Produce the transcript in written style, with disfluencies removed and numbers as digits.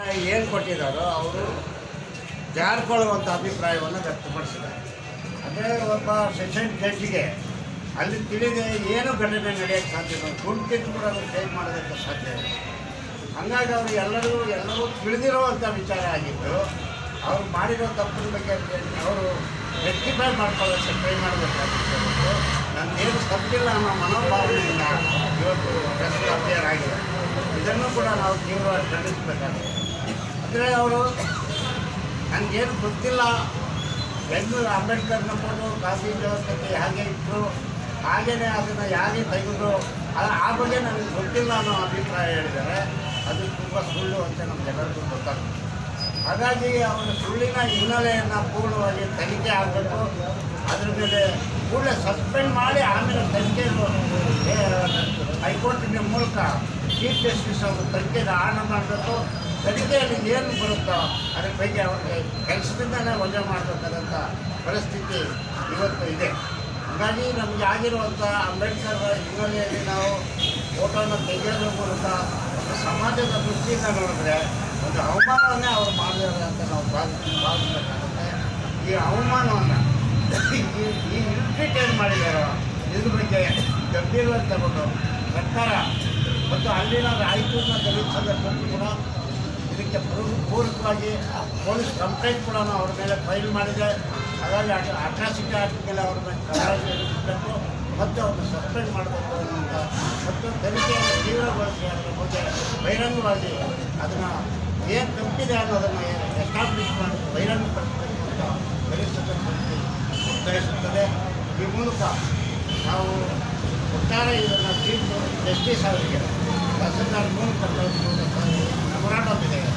ಏನು ಕೊಟ್ಟಿದ್ದಾರೋ ಅವರು ಜಾರಿಕೊಳ್ಳುವಂಥ ಅಭಿಪ್ರಾಯವನ್ನು ವ್ಯಕ್ತಪಡಿಸಿದ್ದಾರೆ. ಅಂದರೆ ಒಬ್ಬ ಸೆಷನ್ ಜಡ್ಜಿಗೆ ಅಲ್ಲಿ ತಿಳಿದೇ ಏನು ಘಟನೆ ನಡೆಯೋಕ್ಕೆ ಸಾಧ್ಯ ಇಲ್ಲ, ಗುಂಪಿಟ್ಟು ಕೂಡ ಅದನ್ನು ಚೇಂಜ್ ಮಾಡೋದಕ್ಕೆ ಸಾಧ್ಯ ಇಲ್ಲ. ಹಾಗಾಗಿ ಅವರು ಎಲ್ಲರೂ ತಿಳಿದಿರುವಂಥ ವಿಚಾರ ಆಗಿದ್ದು ಅವ್ರು ಮಾಡಿರೋ ತಪ್ಪಿನ ಬಗ್ಗೆ ಅವರು ರೆಕ್ಟಿಫೈ ಮಾಡ್ಕೊಳ್ಳೋಕ್ಕೆ ಟ್ರೈ ಮಾಡಬೇಕಾಗಿತ್ತು. ನನ್ನದೇನು ತಪ್ಪಿಲ್ಲ ಅನ್ನೋ ಮನೋಭಾವನೆಯಿಂದ ಇವತ್ತು ಪ್ರೆಸ್ ಅಪಿಯರ್ ಆಗಿದೆ. ಇದನ್ನು ಕೂಡ ನಾವು ತೀವ್ರವಾಗಿ ಖಂಡಿಸಬೇಕಾಗಿದೆ. ಅಂದರೆ ಅವರು ನನಗೇನು ಗೊತ್ತಿಲ್ಲ, ಬೆಂಗಳೂರು ಅಂಬೇಡ್ಕರ್ನ ಫೋಟೋ ಗಾಂಧಿ ವ್ಯವಸ್ಥೆ ಹಾಗೆ ಇಟ್ಟರು, ಹಾಗೆಯೇ ಅದನ್ನು ಯಾರಿಗೆ ತೆಗೆದು ಆ ಬಗ್ಗೆ ನನಗೆ ಗೊತ್ತಿಲ್ಲ ಅನ್ನೋ ಅಭಿಪ್ರಾಯ ಹೇಳಿದ್ದಾರೆ. ಅದು ತುಂಬ ಸುಳ್ಳು ಅಂತ ನಮಗೆಲ್ಲರಿಗೂ ಗೊತ್ತಾಗ್ತದೆ. ಹಾಗಾಗಿ ಅವರ ಸುಳ್ಳಿನ ಹಿನ್ನೆಲೆಯನ್ನು ಪೂರ್ಣವಾಗಿ ತನಿಖೆ ಆಗಬೇಕು. ಅದ್ರ ಮೇಲೆ ಕೂಡಲೇ ಸಸ್ಪೆಂಡ್ ಮಾಡಿ ಆಮೇಲೆ ತನಿಖೆಯನ್ನು ಹೈಕೋರ್ಟಿನ ಮೂಲಕ ಚೀಫ್ ಜಸ್ಟಿಸ್ ಅವರು ತನಿಖೆಗೆ ಆರ್ಡರ್ ಮಾಡಬೇಕು. ತನಿಖೆಯಲ್ಲಿ ಏನು ಬರುತ್ತೋ ಅದ್ರ ಬಗ್ಗೆ ಅವ್ರಿಗೆ ಕೆಲಸದಿಂದಲೇ ವಜಾ ಮಾಡಬೇಕಾದಂಥ ಪರಿಸ್ಥಿತಿ ಇವತ್ತು ಇದೆ. ಹಾಗಾಗಿ ನಮಗೆ ಆಗಿರುವಂಥ ಅಂಬೇಡ್ಕರ್ ಹಿನ್ನೆಲೆಯಲ್ಲಿ ನಾವು ಫೋಟೋನ ತೆಗೆಯೋದ್ರ ಮೂಲಕ ಒಂದು ಸಮಾಜದ ದೃಷ್ಟಿಯಿಂದ ನೋಡಿದ್ರೆ ಒಂದು ಅವಮಾನವನ್ನೇ ಅವರು ಮಾಡಿದ್ದಾರೆ ಅಂತ ನಾವು ಭಾವಿಸಬೇಕಾಗುತ್ತೆ. ಈ ಅವಮಾನವನ್ನು ಈ ಇಲ್ಟ್ರೀಟ್ ಏನು ಮಾಡಿದಾರೋ ಇದ್ರ ಬಗ್ಗೆ ಗಂಭೀರವಾಗಿ ತಗೊಂಡು ಸರ್ಕಾರ ಮತ್ತು ಅಲ್ಲಿನ ರಾಯಚೂರಿನ ದಲಿತ ಸಂಘಟನೆ ಕೂಡ ಇದಕ್ಕೆ ಪೂರಕವಾಗಿ ಪೊಲೀಸ್ ಕಂಪ್ಲೇಂಟ್ ಕೂಡ ಅವ್ರ ಮೇಲೆ ಫೈಲ್ ಮಾಡಿದೆ. ಹಾಗಾಗಿ ಅಟ್ರಾಸಿಟಿ ಆಕ್ಟ್ ಮೇಲೆ ಅವ್ರ ಮೇಲೆ ಕ್ರಮ ಜರುಗಿಸಬೇಕು ಮತ್ತು ಅವ್ರನ್ನ ಸಸ್ಪೆಂಡ್ ಮಾಡಬೇಕು ಅನ್ನುವಂಥ ಮತ್ತು ತನಿಖೆಯನ್ನು ತೀವ್ರಗೊಳಿಸಿ ಅದರ ಬಗ್ಗೆ ಬಹಿರಂಗವಾಗಿ ಅದನ್ನು ಏನು ತಪ್ಪಿದೆ ಅನ್ನೋದನ್ನು ಎಸ್ಟಾಬ್ಲಿಷ್ ಮಾಡಿ ಬಹಿರಂಗಪಡಿಸಬೇಕು ಅಂತ ದಲಿತ ಸಂಘಟನೆ ಒತ್ತಾಯಿಸುತ್ತದೆ. ಈ ಮೂಲಕ ನಾವು ಒಟ್ಟಾರೆ ಇದನ್ನು ಚೀಫ್ ಜಸ್ಟಿಸ್ ಅವರಿಗೆ ತಹಸೀಲ್ದಾರ್ ಮೂಲಕ ಮೆಮೊರಾಂಡಮ್ ಇದೆ.